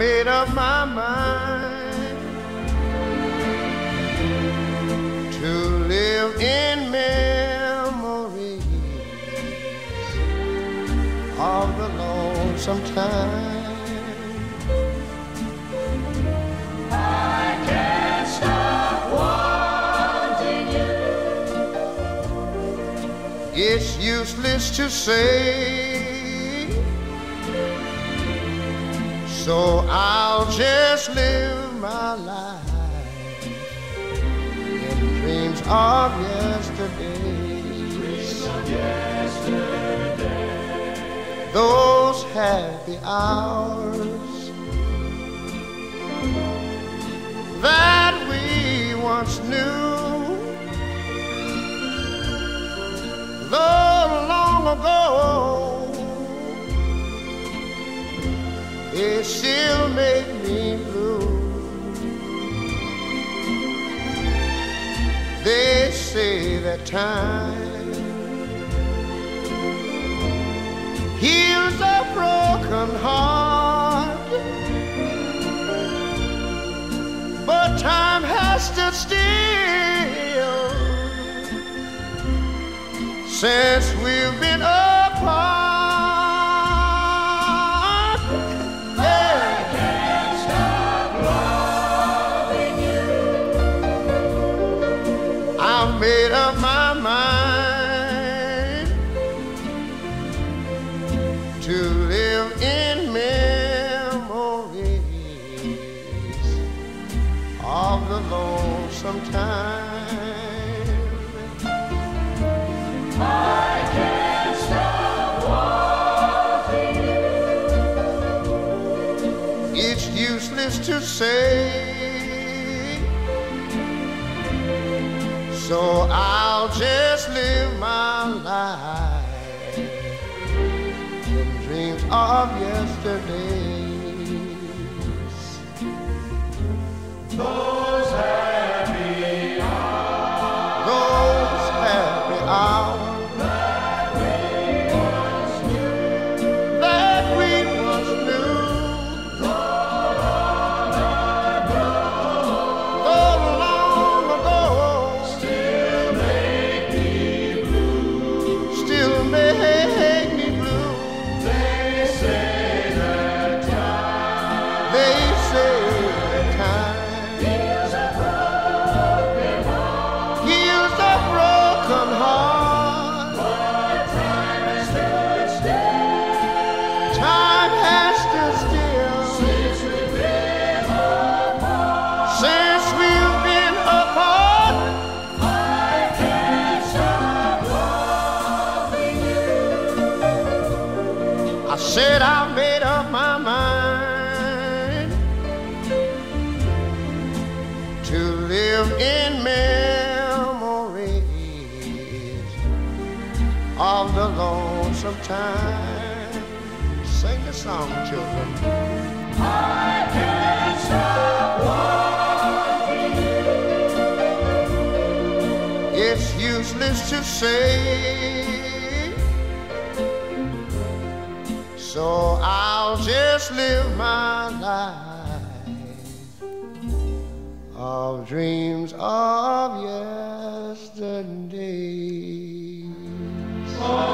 made up my mind to live in memories of the lonesome time. I can't stop wanting you. It's useless to say, so I'll just live my life in dreams of yesterday. Those happy hours that we once knew, though long ago, it still make me blue. They say that time heals a broken heart, but time has stood still since we've been apart. Made up my mind to live in memories of the lonesome time. I can't stop wanting you. It's useless to say, so I'll just live my life in dreams of yesterdays. Those happy hours, those happy hours that we once knew, that we once knew, though long ago, still make me blue. still make me blue. They say that time They say that time heals a broken heart, heals a broken heart. but time has stood still Time has stood still since we've been apart. since we've been apart. I can't stop loving you. I said I made up my mind to live in memories of the lonesome time. Sing the song, children. I can't stop wanting you. It's useless to say, so I'll just live my life of dreams of yesterday.